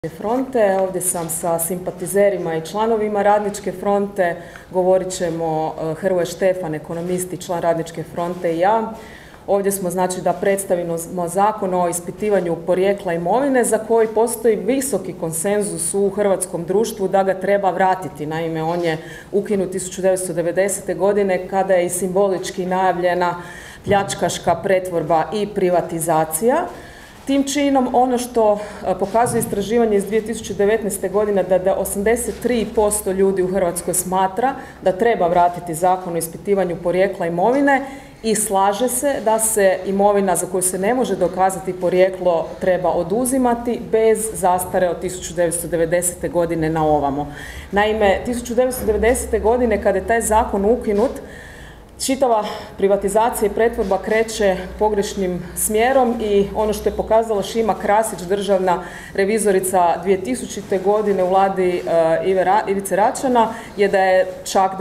fronte. Ovdje sam sa simpatizerima i članovima Radničke fronte. Govorit ćemo Hrvoje Štefan, ekonomist i član Radničke fronte i ja. Ovdje smo znači da predstavimo zakon o ispitivanju porijekla imovine za koji postoji visoki konsenzus u hrvatskom društvu da ga treba vratiti. Naime, on je ukinut 1990. godine kada je i simbolički najavljena pljačkaška pretvorba i privatizacija. Tim činom ono što pokazuje istraživanje iz 2019. godine da 83% ljudi u Hrvatskoj smatra da treba vratiti zakon o ispitivanju porijekla imovine i slaže se da se imovina za koju se ne može dokazati porijeklo treba oduzimati bez zastare od 1990. godine na ovamo. Naime, 1990. godine kada je taj zakon ukinut, čitava privatizacija i pretvorba kreće pogrešnim smjerom i ono što je pokazala Šima Krasić, državna revizorica 2000. godine u vladi Ivice Račana, je da je čak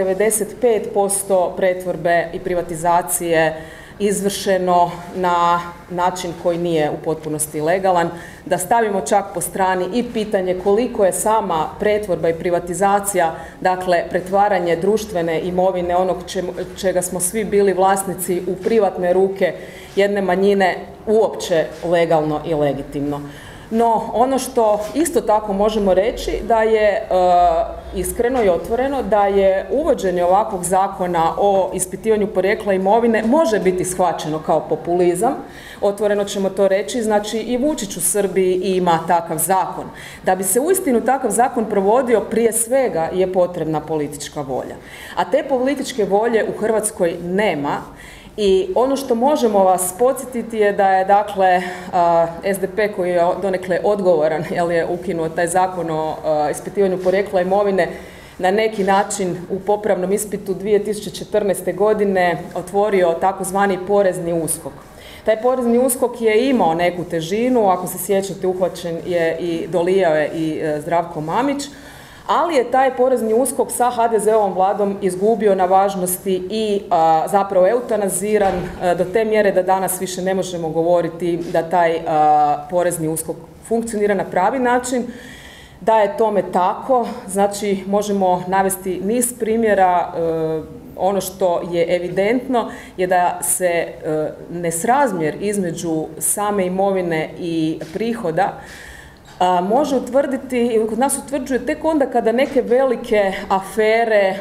95% pretvorbe i privatizacije izvršeno na način koji nije u potpunosti legalan, da stavimo čak po strani i pitanje koliko je sama pretvorba i privatizacija, dakle pretvaranje društvene imovine, onog čega smo svi bili vlasnici u privatne ruke jedne manjine, uopće legalno i legitimno. No, ono što isto tako možemo reći da je iskreno i otvoreno da je uvođenje ovakvog zakona o ispitivanju porijekla imovine može biti shvaćeno kao populizam. Otvoreno ćemo to reći, znači i Vučić u Srbiji ima takav zakon. Da bi se uistinu takav zakon provodio, prije svega je potrebna politička volja. A te političke volje u Hrvatskoj nema. I ono što možemo vas podsjetiti je da je dakle SDP koji je donekle odgovoran jer je ukinuo taj zakon o ispitivanju porijekla imovine na neki način u popravnom ispitu 2014. godine otvorio takozvani porezni USKOK. Taj porezni USKOK je imao neku težinu, ako se sjećate uhvaćen je i dolijao je i Zdravko Mamić, ali je taj porezni USKOK sa HDZ-ovom vladom izgubio na važnosti i zapravo eutanaziran do te mjere da danas više ne možemo govoriti da taj porezni USKOK funkcionira na pravi način. Da je tome tako, znači možemo navesti niz primjera. Ono što je evidentno je da se nesrazmjer između same imovine i prihoda može utvrditi, ili kod nas utvrđuje tek onda kada neke velike afere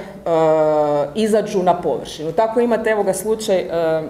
izađu na površinu. Tako imate, evo ga slučaj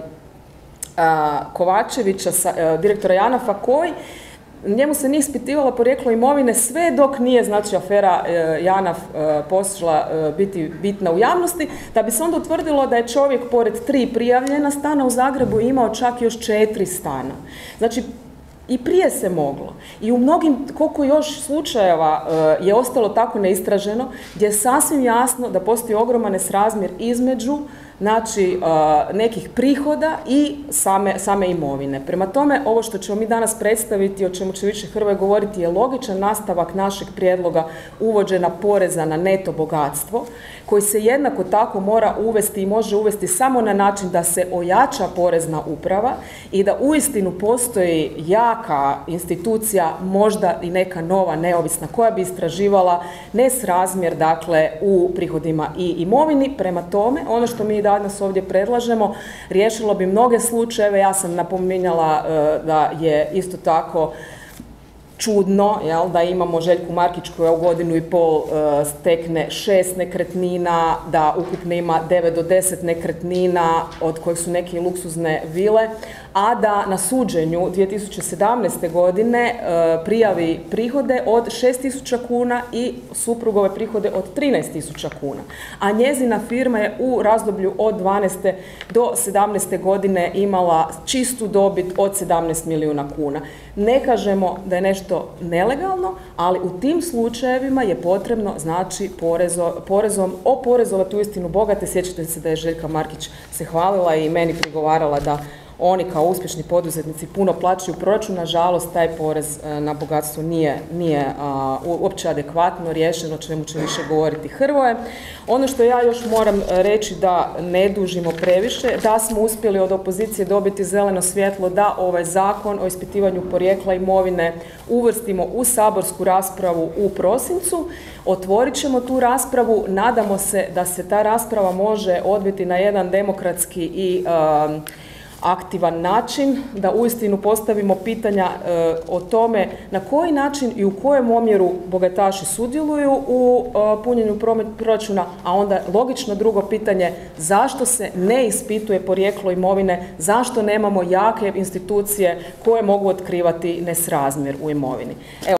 Kovačevića, direktora JANAF-a, koji njemu se nije ispitivalo porijeklo imovine sve dok nije znači afera JANAF počela biti bitna u javnosti, da bi se onda utvrdilo da je čovjek pored 3 prijavljena stana u Zagrebu imao čak još 4 stana. Znači, i prije se moglo. I u mnogim, koliko još slučajeva je ostalo tako neistraženo, gdje je sasvim jasno da postoji ogroman nesrazmjer između znači nekih prihoda i same imovine. Prema tome, ovo što ćemo mi danas predstaviti, o čemu će više Hrvoje govoriti, je logičan nastavak našeg prijedloga uvođenja poreza na neto bogatstvo, koji se jednako tako mora uvesti i može uvesti samo na način da se ojača porezna uprava i da uistinu postoji jaka institucija, možda i neka nova neovisna, koja bi istraživala nesrazmjer dakle u prihodima i imovini. Prema tome, ono što mi danas ovdje predlažemo riješilo bi mnoge slučajeve. Ja sam napominjala da je isto tako čudno da imamo Željku Markić koja u godinu i pol stekne 6 nekretnina, da ukupno ima 9 do 10 nekretnina od kojih su neke luksuzne vile, a da na suđenju 2017. godine prijavi prihode od 6.000 kuna i suprugove prihode od 13.000 kuna. A njezina firma je u razdoblju od 12. do 17. godine imala čistu dobit od 17 milijuna kuna. Ne kažemo da je nešto nelegalno, ali u tim slučajevima je potrebno znači porezom oporezovati uistinu bogate. Sjećate se da je Željka Markić se hvalila i meni prigovarala da oni kao uspješni poduzetnici puno plaćaju u proračun, nažalost taj porez na bogatstvo nije uopće adekvatno riješeno, o čemu će više govoriti Hrvoje. Ono što ja još moram reći da ne dužimo previše, da smo uspjeli od opozicije dobiti zeleno svjetlo da ovaj zakon o ispitivanju porijekla imovine uvrstimo u saborsku raspravu u prosincu. Otvorit ćemo tu raspravu, nadamo se da se ta rasprava može odviti na jedan demokratski i aktivan način, da uistinu postavimo pitanja o tome na koji način i u kojem omjeru bogataši sudjeluju u punjenju proračuna, a onda logično drugo pitanje, zašto se ne ispituje porijeklo imovine, zašto nemamo jake institucije koje mogu otkrivati nesrazmjer u imovini. Evo,